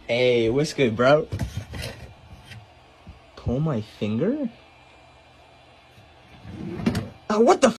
Hey, what's good, bro? Pull my finger? What the